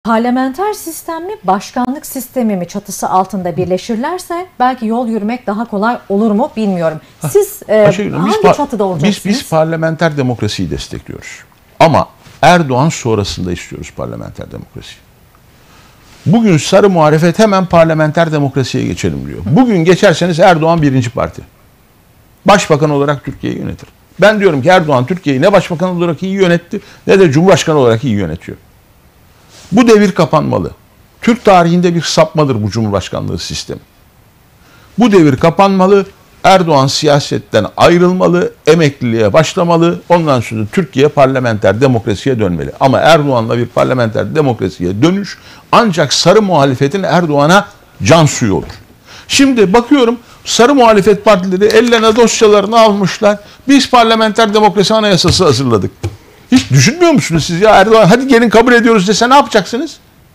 Parlamenter sistem mi, başkanlık sistemi mi çatısı altında birleşirlerse belki yol yürümek daha kolay olur mu bilmiyorum. Siz hangi çatıda olacaksınız? Biz parlamenter demokrasiyi destekliyoruz. Ama Erdoğan sonrasında istiyoruz parlamenter demokrasi. Bugün sarı muhalefet hemen parlamenter demokrasiye geçelim diyor. Bugün geçerseniz Erdoğan birinci parti. Başbakan olarak Türkiye'yi yönetir. Ben diyorum ki Erdoğan Türkiye'yi ne başbakan olarak iyi yönetti ne de cumhurbaşkanı olarak iyi yönetiyor. Bu devir kapanmalı. Türk tarihinde bir sapmadır bu cumhurbaşkanlığı sistemi. Bu devir kapanmalı. Erdoğan siyasetten ayrılmalı, emekliliğe başlamalı. Ondan sonra Türkiye parlamenter demokrasiye dönmeli. Ama Erdoğan'la bir parlamenter demokrasiye dönüş ancak sarı muhalefetin Erdoğan'a can suyu olur. Şimdi bakıyorum sarı muhalefet partileri ellerine dosyalarını almışlar. Biz parlamenter demokrasi anayasası hazırladık. Hiç düşünmüyor musunuz siz ya Erdoğan hadi gelin kabul ediyoruz dese ne yapacaksınız?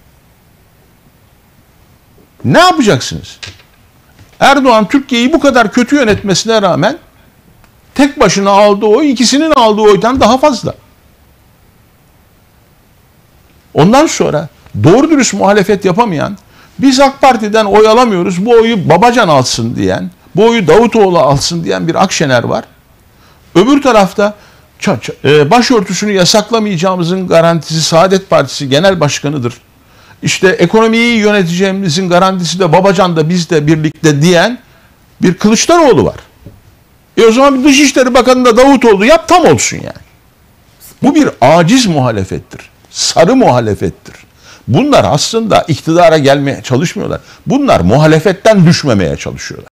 Ne yapacaksınız? Erdoğan Türkiye'yi bu kadar kötü yönetmesine rağmen tek başına aldığı oy ikisinin aldığı oydan daha fazla. Ondan sonra doğru dürüst muhalefet yapamayan, biz AK Parti'den oy alamıyoruz, bu oyu Babacan alsın diyen, bu oyu Davutoğlu alsın diyen bir Akşener var. Öbür tarafta başörtüsünü yasaklamayacağımızın garantisi Saadet Partisi Genel Başkanı'dır. İşte ekonomiyi yöneteceğimizin garantisi de Babacan da biz de birlikte diyen bir Kılıçdaroğlu var. O zaman Dışişleri Bakanı da Davutoğlu yap tam olsun yani. Bu bir aciz muhalefettir. Sarı muhalefettir. Bunlar aslında iktidara gelmeye çalışmıyorlar. Bunlar muhalefetten düşmemeye çalışıyorlar.